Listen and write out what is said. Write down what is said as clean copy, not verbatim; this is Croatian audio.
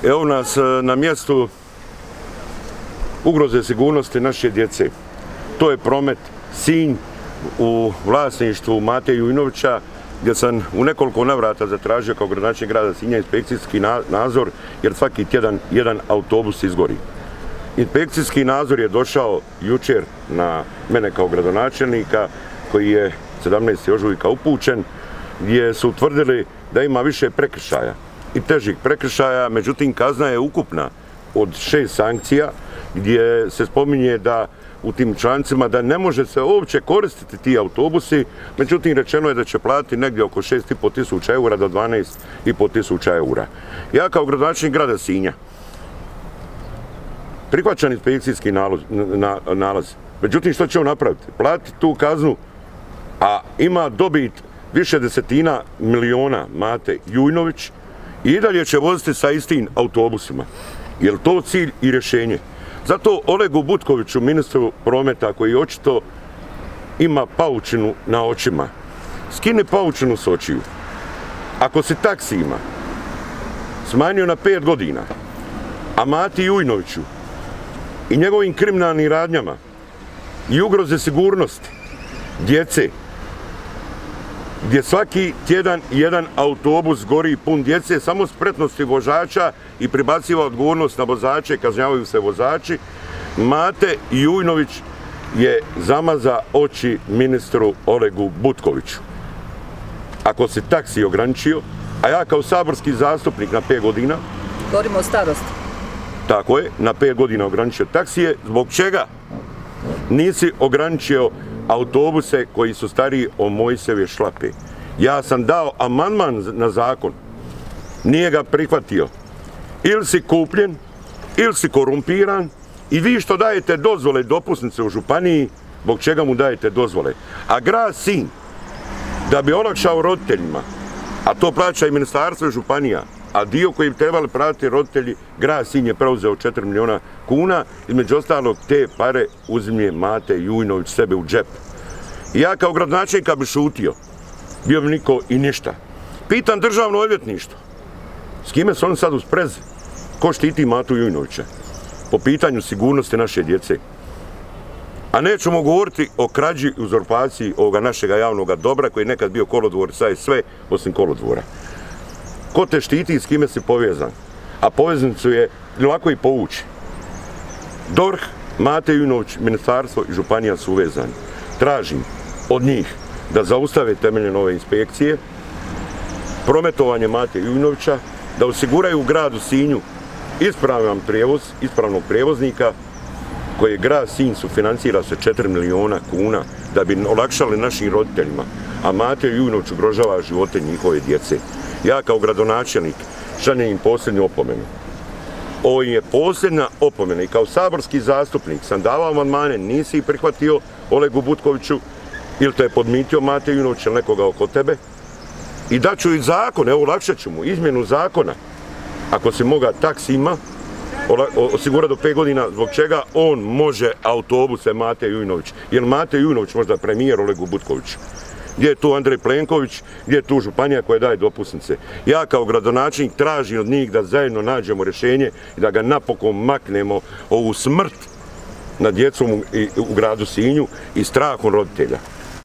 Evo nas na mjestu ugroze sigurnosti naše djece. To je Promet Sinj u vlasništvu Mate Jujnovića, gdje sam u nekoliko navrata zatražio kao gradonačelnik grada Sinja inspekcijski nadzor, jer svaki tjedan jedan autobus izgori. Inspekcijski nadzor je došao jučer na mene kao gradonačelnika, koji je 17. ožujka upućen, gdje su utvrdili da ima više prekršaja i težih prekršaja, međutim kazna je ukupna od 6 sankcija, gdje se spominje da u tim člancima da ne može se uopće koristiti ti autobusi, međutim rečeno je da će platiti negdje oko 6.500 eura do 12.500 eura. Ja kao gradonačelnik grada Sinja prihvaćam inspekcijski nalaz, međutim što će on napraviti? Platiti tu kaznu, a ima dobit više desetina miliona Mate Jujnović i dalje će voziti sa istim autobusima. Je li to cilj i rješenje? Zato Olegu Butkoviću, ministru Prometa, koji očito ima paučinu na očima, skini paučinu s očiju. Ako si taksijima smanjio na 5 godina, a Mati Jujnoviću i njegovim kriminalnim radnjama i ugroze sigurnosti djece, gdje svaki tjedan jedan autobus gori pun djece, samo spretnosti vozača i pribaciva odgovornost na vozače, kažnjavaju se vozači, Mate Jujnović je zamaza oči ministru Olegu Butkoviću. Ako se taksi ograničio, a ja kao saborski zastupnik na 5 godina... Govorimo o starosti. Tako je, na 5 godina ograničio taksije, zbog čega nisi ograničio autobuse koji su stariji od Mojsijeve šlape? Ja sam dao amandman na zakon, nije ga prihvatio. Ili si kupljen, ili si korumpiran, i vi što dajete dozvole i dopusnice u županiji, zbog čega mu dajete dozvole? A grad Sinj, da bi olakšao roditeljima, a to plaća i ministarstvo i županija, a dio koji bi trebali pratiti roditelji, grad Sinj je preuzeo 4 miliona kuna, između ostalog te pare uzimlje Mate Jujnović sebe u džep. I ja kao gradonačelnika bi šutio, bio bi niko i ništa. Pitam državno odvjetništvo, s kime su oni sad u sprezi? Ko štiti Matu Jujnovića po pitanju sigurnosti naše djece? A nećemo govoriti o krađi i uzurpaciji ovoga našega javnoga dobra, koji je nekad bio kolodvor, sad je sve osim kolodvora. Ko te štiti i s kime si povezan? A poveznicu je lako i povući. DORH, Mate Jujnović, ministarstvo i županija su uvezani. Tražim od njih da zaustave temeljem ove inspekcije prometovanje Mate Jujnovića, da osiguraju u gradu Sinju ispravan prijevoz, ispravnog prijevoznika, koji grad Sinj sufinancira se 4 miliona kuna da bi olakšali našim roditeljima, a Mate Jujnović ugrožava živote njihove djece. Ja kao gradonačelnik šaljem im posljednju opomenu. Ovo je posljednja opomena i kao saborski zastupnik sam davao amandmane, nisi ih prihvatio Olegu Butkoviću, ili te je podmitio Mate Jujnović ili nekoga oko tebe. I daću i zakon, evo olakšat ću mu izmjenu zakona. Ako si moga taksima osigura do 5 godina, zbog čega on može autobuse Mate Jujnović? Jer Mate Jujnović možda premijer Olegu Butkoviću? Gdje je tu Andrej Plenković, gdje je tu županija koja daje dopusnice? Ja kao gradonačelnik tražim od njih da zajedno nađemo rješenje i da ga napokon maknemo ovu smrt nad djecom u gradu Sinju i strahom roditelja.